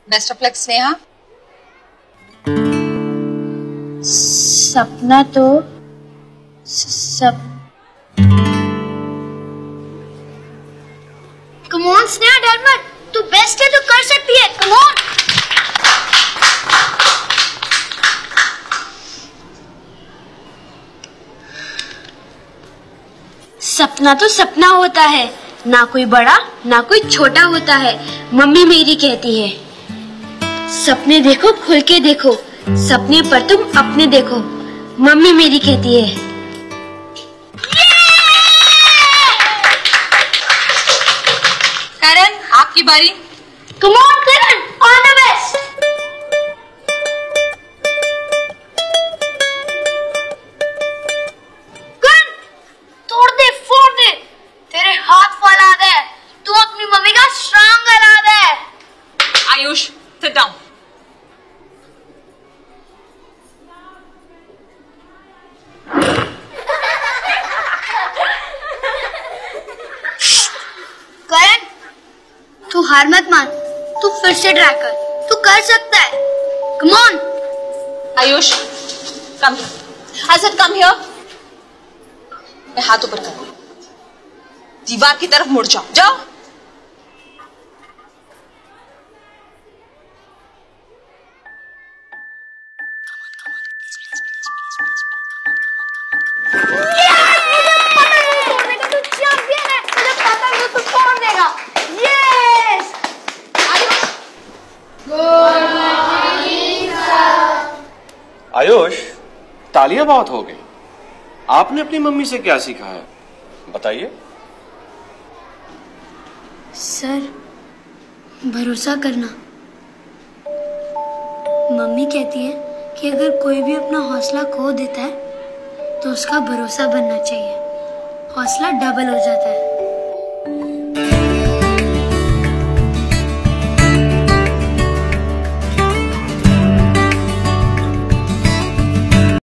Best of luck Sneha. सपना तो come on Sneha, डर मत, तू बेस्ट है, तू कर सकती है, कम ऑन। सपना तो सपना होता है, ना कोई बड़ा ना कोई छोटा होता है, मम्मी मेरी कहती है। सपने देखो खुल के देखो, सपने पर तुम अपने देखो, मम्मी मेरी कहती है। करण आपकी बारी। Come on Karan, all the best. Karan तोड़ दे, फोड़ दे, तेरे हाथ फौलाद है, तू अपनी मम्मी का स्ट्रांग औलाद है। Ayush sit down. करण तू हार मत मान, तू फिर से ट्राई कर, तू कर सकता है, come on. Ayush come, I said come here. मैं हाथ ऊपर कर, दीवार की तरफ मुड़ जाओ, जाओ। आयुष, तालियां बहुत हो गई। आपने अपनी मम्मी से क्या सीखा है, बताइए। सर भरोसा करना। मम्मी कहती है कि अगर कोई भी अपना हौसला खो देता है तो उसका भरोसा बनना चाहिए, हौसला डबल हो जाता है।